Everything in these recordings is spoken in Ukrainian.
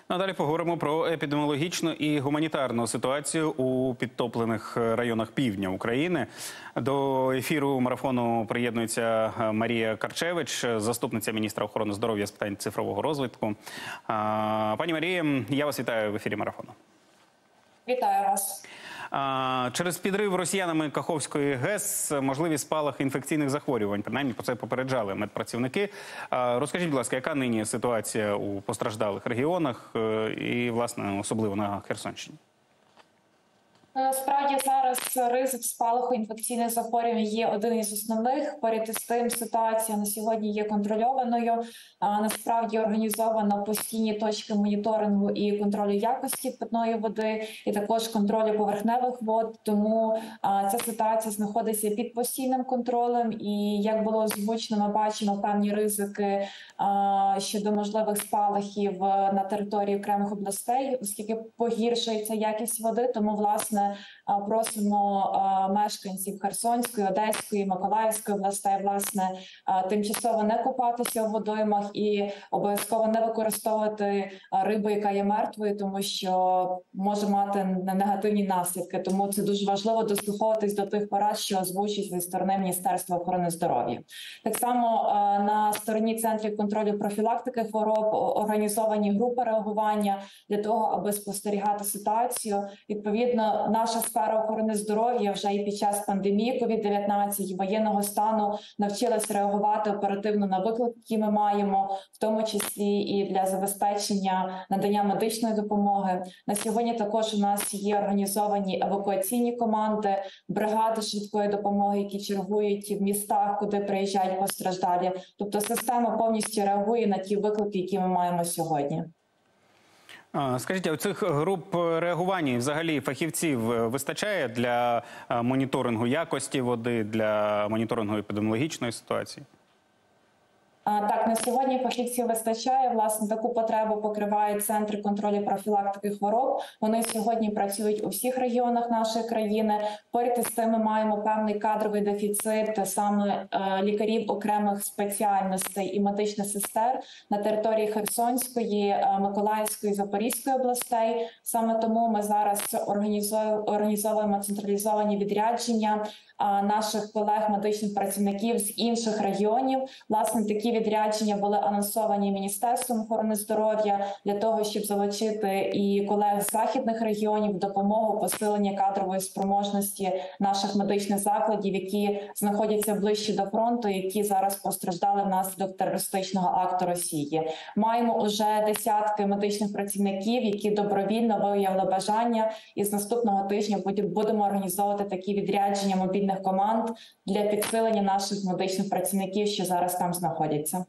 Ну, а далі поговоримо про епідеміологічну і гуманітарну ситуацію у підтоплених районах півдня України. До ефіру марафону приєднується Марія Карчевич, заступниця міністра охорони здоров'я з питань цифрового розвитку. Пані Марія, я вас вітаю в ефірі марафону. Вітаю вас. Через підрив росіянами Каховської ГЕС можливі спалахи інфекційних захворювань. Принаймні, про це попереджали медпрацівники. Розкажіть, будь ласка, яка нині ситуація у постраждалих регіонах і, власне, особливо на Херсонщині? Насправді зараз ризик спалаху інфекційних захворювань є один із основних. Поряд із тим, ситуація на сьогодні є контрольованою. Насправді організовано постійні точки моніторингу і контролю якості питної води, і також контролю поверхневих вод. Тому ця ситуація знаходиться під постійним контролем. І як було озвучено, ми бачимо певні ризики щодо можливих спалахів на території окремих областей, оскільки погіршується якість води. Тому, власне, просимо мешканців Херсонської, Одеської, Миколаївської областей, власне, тимчасово не купатися у водоймах і обов'язково не використовувати рибу, яка є мертвою, тому що може мати негативні наслідки. Тому це дуже важливо дослуховуватись до тих порад, що озвучують зі сторони Міністерства охорони здоров'я. Так само на стороні Центрів контролю профілактики хвороб організовані групи реагування для того, аби спостерігати ситуацію. Відповідно, наша сфера охорони здоров'я вже і під час пандемії COVID-19 і воєнного стану навчилася реагувати оперативно на виклики, які ми маємо, в тому числі і для забезпечення надання медичної допомоги. На сьогодні також у нас є організовані евакуаційні команди, бригади швидкої допомоги, які чергують в містах, куди приїжджають постраждалі. Тобто система повністю реагує на ті виклики, які ми маємо сьогодні. Скажіть, а у цих груп реагування взагалі фахівців вистачає для моніторингу якості води, для моніторингу епідеміологічної ситуації? Так, на сьогодні фахівців вистачає. Власне, таку потребу покривають центри контролю профілактики хвороб. Вони сьогодні працюють у всіх регіонах нашої країни. Поряд із тим ми маємо певний кадровий дефіцит саме лікарів окремих спеціальностей і медичних сестер на території Херсонської, Миколаївської, Запорізької областей. Саме тому ми зараз організовуємо централізовані відрядження наших колег медичних працівників з інших регіонів. Власне, такі відрядження були анонсовані Міністерством охорони здоров'я для того, щоб залучити і колег з західних регіонів в допомогу посилення кадрової спроможності наших медичних закладів, які знаходяться ближче до фронту, які зараз постраждали внаслідок терористичного акту Росії. Маємо уже десятки медичних працівників, які добровільно виявили бажання, і з наступного тижня будемо організовувати такі відрядження мобільних команд для підсилення наших медичних працівників, що зараз там знаходяться.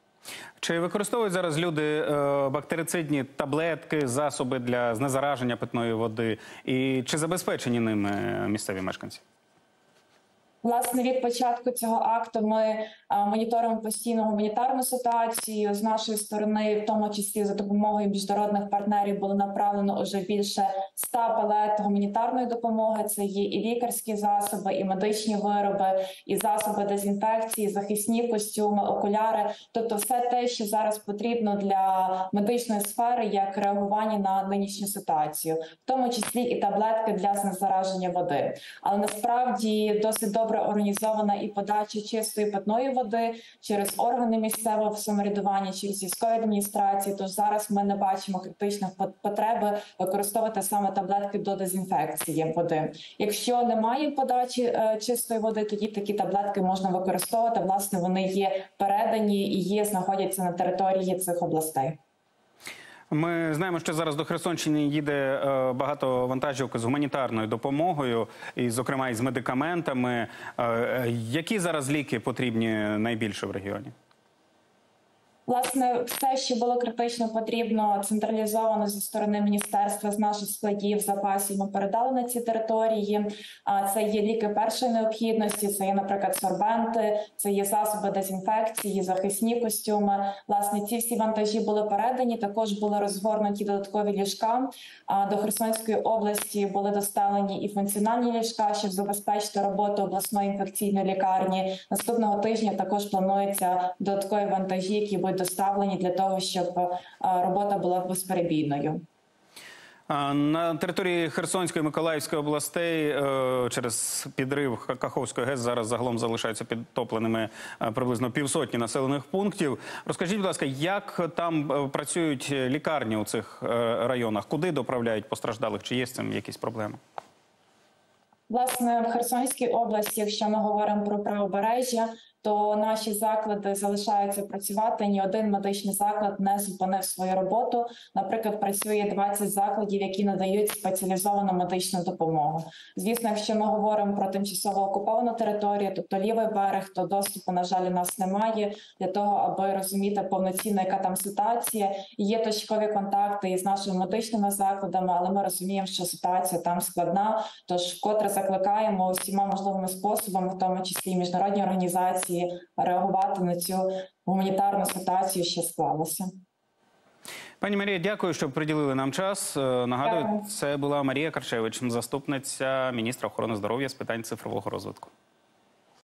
Чи використовують зараз люди бактерицидні таблетки, засоби для знезараження питної води? І чи забезпечені ними місцеві мешканці? Власне, від початку цього акту ми моніторимо постійно гуманітарну ситуацію. З нашої сторони, в тому числі за допомогою міжнародних партнерів, було направлено вже більше 100 палет гуманітарної допомоги. Це є і лікарські засоби, і медичні вироби, і засоби дезінфекції, захисні костюми, окуляри. Тобто все те, що зараз потрібно для медичної сфери, як реагування на нинішню ситуацію. В тому числі і таблетки для знезараження води. Але насправді досить добре організована і подача чистої питної води через органи місцевого самоврядування, через військові адміністрації. Тож зараз ми не бачимо критичних потреби використовувати саме таблетки до дезінфекції води. Якщо немає подачі чистої води, тоді такі таблетки можна використовувати. Власне, вони є передані і знаходяться на території цих областей. Ми знаємо, що зараз до Херсонщини їде багато вантажівок з гуманітарною допомогою, і, зокрема, і з медикаментами. Які зараз ліки потрібні найбільше в регіоні? Власне, все, що було критично потрібно, централізовано зі сторони міністерства, з наших складів, запасів ми передали на ці території. Це є ліки першої необхідності, це є, наприклад, сорбенти, це є засоби дезінфекції, захисні костюми. Власне, ці всі вантажі були передані, також були розгорнуті додаткові ліжка. До Херсонської області були доставлені і функціональні ліжка, щоб забезпечити роботу обласної інфекційної лікарні. Наступного тижня також плануються додаткові вантажі, які будуть доставлені для того, щоб робота була безперебійною. На території Херсонської, Миколаївської областей через підрив Каховської ГЕС зараз загалом залишаються підтопленими приблизно 150 населених пунктів. Розкажіть, будь ласка, як там працюють лікарні у цих районах? Куди доправляють постраждалих? Чи є з цим якісь проблеми? Власне, в Херсонській області, якщо ми говоримо про правобережжя, то наші заклади залишаються працювати. Ні один медичний заклад не зупинив свою роботу. Наприклад, працює 20 закладів, які надають спеціалізовану медичну допомогу. Звісно, якщо ми говоримо про тимчасово окуповану територію, тобто лівий берег, то доступу, на жаль, у нас немає для того, аби розуміти повноцінно, яка там ситуація. Є точкові контакти із нашими медичними закладами, але ми розуміємо, що ситуація там складна. Тож вкотре закликаємо усіма можливими способами, в тому числі і міжнародні організації, реагувати на цю гуманітарну ситуацію, що склалася. Пані Марія, дякую, що приділили нам час. Нагадую, це була Марія Карчевич, заступниця міністра охорони здоров'я з питань цифрового розвитку.